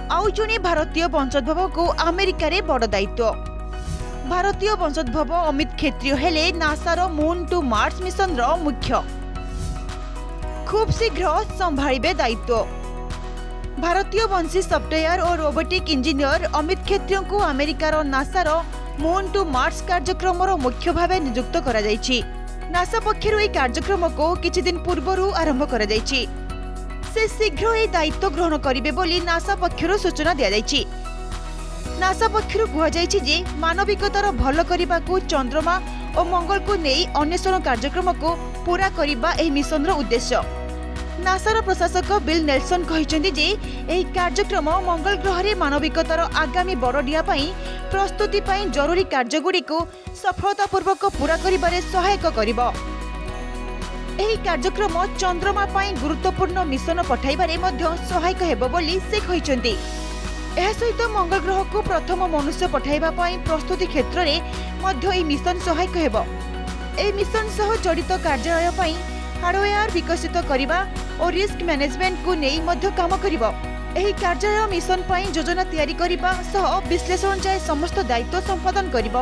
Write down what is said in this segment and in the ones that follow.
आउ जणे भारतीय वंशोद्भव को अमेरिका रे बड़ दायित्व। भारतीय वंशोद्भव अमित खेत्रिय हेले नासार मून टू मार्स मिशन रो मुख्य। खूब शीघ्र संभाळिबे दायित्व। भारतीय वंशी सॉफ्टवेयर और रोबोटिक इंजीनियर अमित खेत्रिय को अमेरिकार नासार मून टू मार्स कार्यक्रम मुख्य भाव नियुक्त करा जायछि। नासा पक्षरु एही कार्यक्रम को किछि दिन पूर्वरु आरंभ करा जायछि। से शीघ्र एही दायित्व ग्रहण करिवे बोली नासा पक्षरु सूचना दिया जायछि। नासा पक्षरु कुहा जायछि जे मानविकतार भल करिबाकू चंद्रमा और मंगल को नेई अन्वेषण कार्यक्रम को पूरा करिबा एही मिशन रो उद्देश्य। नासार प्रशासक बिल नेल्सन कहिसेंति जे एही कार्यक्रम मंगल ग्रह रे मानविकतार आगामी बड़डिया पई प्रस्तुति पई जरूरी कार्यगुडी को सफलतापूर्वक पूरा करिबारे सहायक करिबो। एही कार्यक्रम चंद्रमा पई गुरुत्वपूर्ण मिशन पठाइबारे मध्य सहायक हेबो बोली से कहिसेंति। एहा सहित मंगल ग्रह को प्रथम मनुष्य पठाइबा पई प्रस्तुति क्षेत्र रे मध्य एही मिशन सहायक हेबो। एही मिशन सह जड़ित कार्यालय पई हार्डवेयर विकसित करिबा और रिस्क मैनेजमेंट को नेई मध्य काम करिबो। एही कार्यालय मिशन पई योजना तैयारी करिबा सह विश्लेषण जाय समस्त दायित्व संपादन करिबो।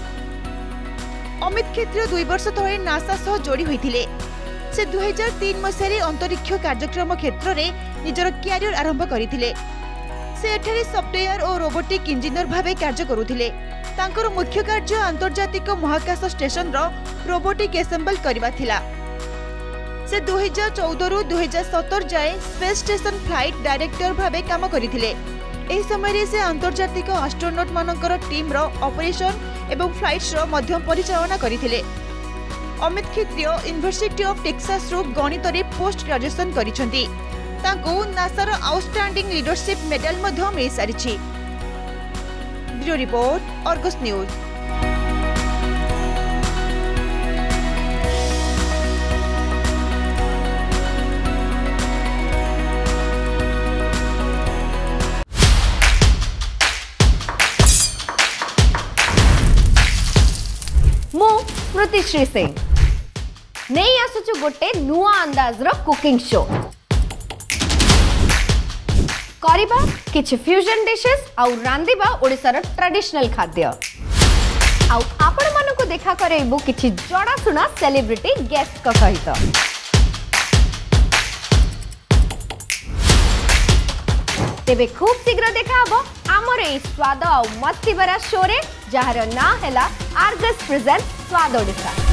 अमित खेत्रिय 2 वर्ष तळे नासा सह जोड़ी होइथिले। से 2003 मसीह अंतरिक्ष कार्यक्रम क्षेत्र रे निजर कैरियर आरंभ करिथिले। से एठारे सॉफ्टवेयर और रोबोटिक इंजीनियर भावे कार्य करुथिले। तांकर मुख्य कार्य अंतर्जातिक महाकाश स्टेशन रो रोबोटिक असेंबल करबा थिला। से 2014 रु 2017 जाए स्पेस स्टेशन फ्लाइट डायरेक्टर भावे काम करिथिले। एही समय से अंतर्जातिक एस्ट्रोनॉट मानकर टीम रो ऑपरेशन एवं फ्लाइट्स रो मध्य परिचालना करिथिले। Amit Khetriya university of Texas रो गणित रे पोस्ट ग्रेजुएशन करिसेंती। तांको नासार आउटस्टैंडिंग लीडरशिप मेडल मध्य मिल सारिछि। Bureau report Argus news. मु स्मृतिश्री सिंह नहीं आसुचु गोटे नुआ अंदाज रो कुकिंग शो करिबा किछ फ्यूजन डिशेस आउ रांदिबा ओडिसा रो ट्रेडिशनल खाद्य आउ आपण मानको को देखा करेबु किछ जड़ा सुना सेलिब्रिटी गेस्ट का सहित। तेबे खूब शीघ्र देखा हबो आमर ए स्वाद आउ मस्ती भरा शो रे जहार ना हैला आर्गस प्रेजेंट स्वाद ओडिसा।